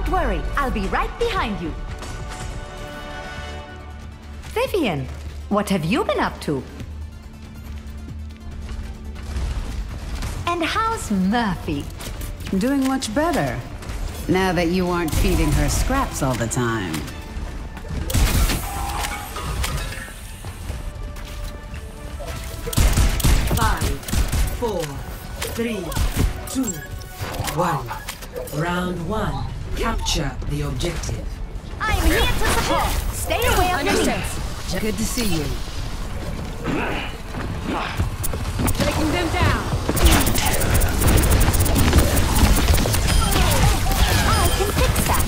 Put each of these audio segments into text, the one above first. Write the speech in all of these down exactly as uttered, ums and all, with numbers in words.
worry, I'll be right behind you. Vivian, what have you been up to? And how's Murphy? Doing much better, now that you aren't feeding her scraps all the time. Five, four, three, two, one. Round one. Capture the objective. I'm here to support. Stay away from me. Good to see you. Taking them down. I can fix that.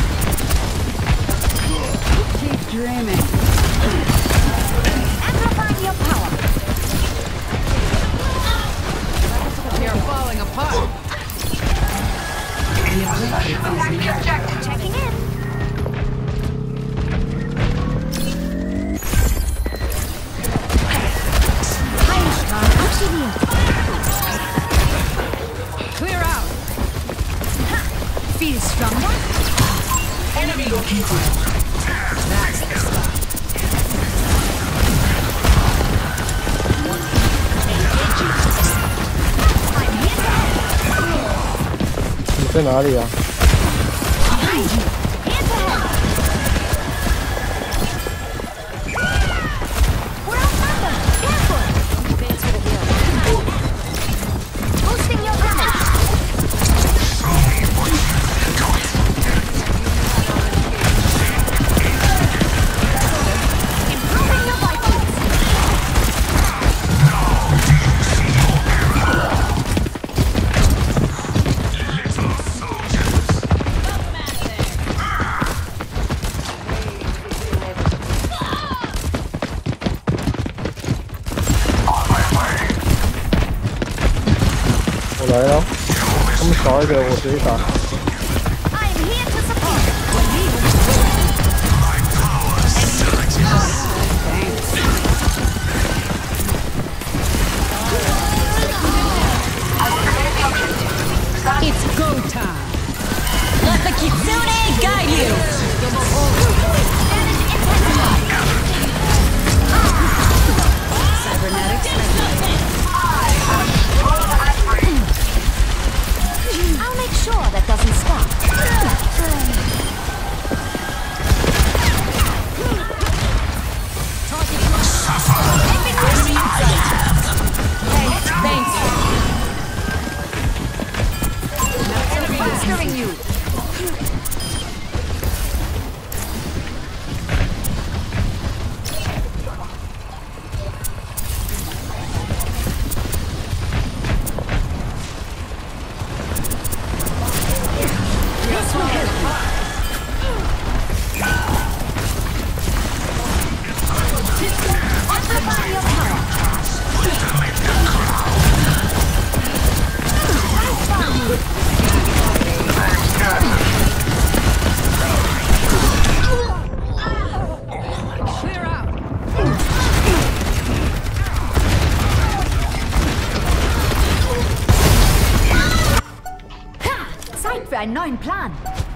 Keep dreaming. Amplifying your power. They're falling apart. The objective is the Checking in. Clear out. Feel stronger? enemy located. That's the stuff. 你在哪里啊？ 我来了，他们少一个，我直接打。 It's go time. Let the Kitsune guide you. Cybernetics ready. I'll make sure that doesn't stop. Fostering you. This will help you. Amplify your power. Clear out. Zeit für einen neuen Plan.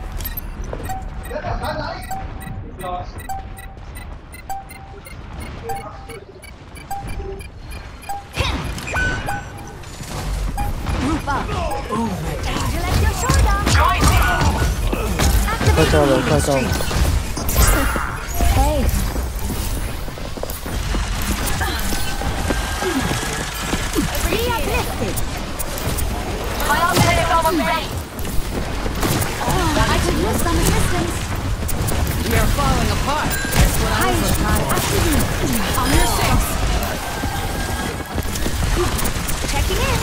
Group up. Select your shoulder. 快到了，快到了。 Hey. Be uplifted. My ultimate is almost ready. I could use some assistance. We are falling apart. That's what I was looking for. On your six. Checking in.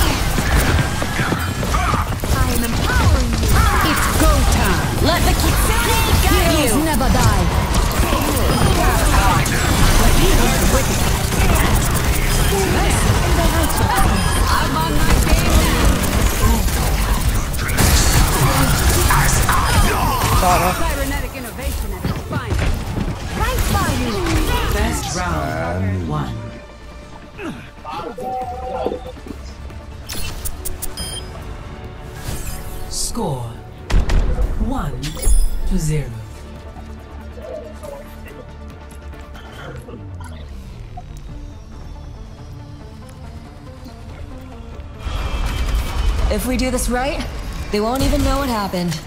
I am empowering you. It's go time. Let the Kitsune guide Heroes you. never die. I'm on my game now. Cybernetic innovation at its finest. Right by you. First round, one. Score One to zero. If we do this right, they won't even know what happened.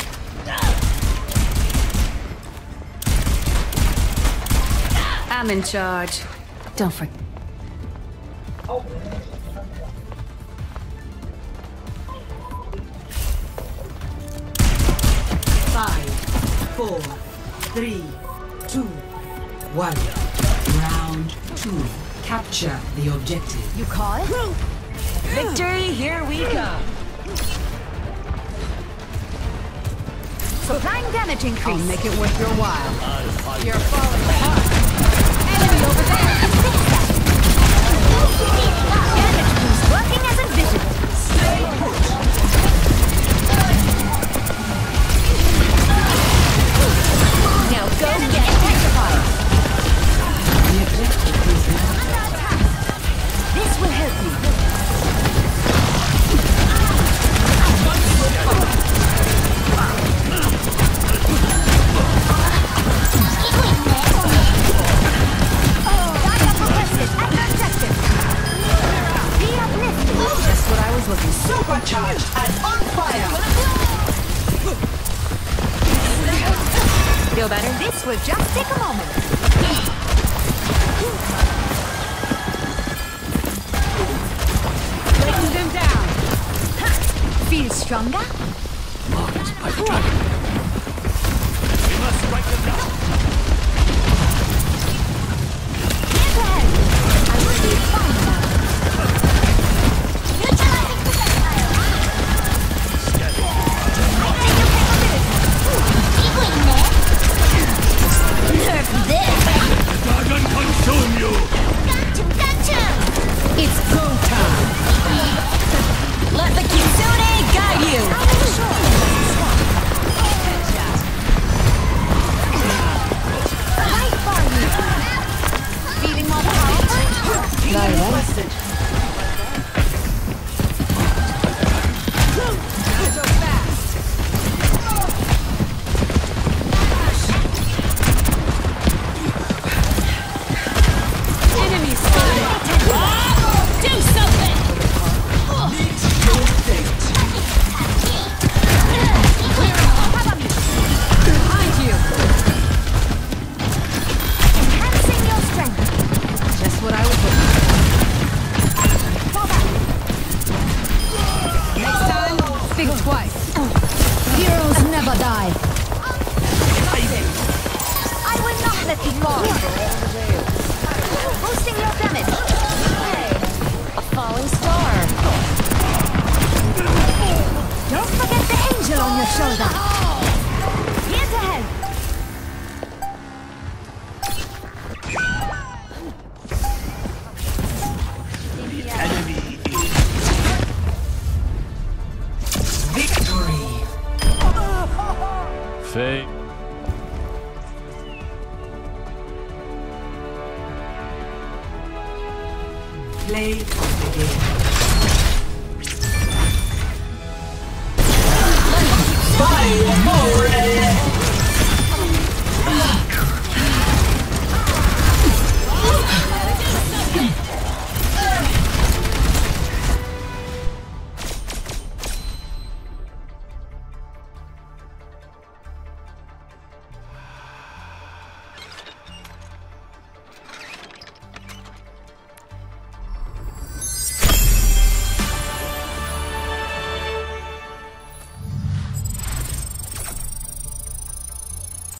I'm in charge. Don't forget. Five, four, three, two, one. Round two. Capture the objective. You call it? Victory, here we come. Supplying damage I'll increase. make it worth your while. You're falling apart. Enemy over there. Damage boost working as envisioned. Stay put. Now go get petrified. The objective is now. This will help you. Gaia progressive at your objective. Be uplifted. Just what I was looking for. Supercharged and on fire. Feel better? This will just take a moment. Breaking them down. Feel stronger? Here's ahead. I will be fine now. Neutralizing projectile. I take your capability. Nerf this. Gotcha, gotcha. It's go time. Let the Kitsune guide you! Out of the shore. Right for you. Feeling more powerful? Not ready. So fast. Enemy spotted. Do something. Behind you. Enhancing your strength. Just what I was looking for. Fall back. Next time, think twice. Heroes never die. I will not let you fall. Boosting your damage. Hey, A falling star. don't forget the angel on your shoulder. Here's ahead. Victory. Fake. Play of the game.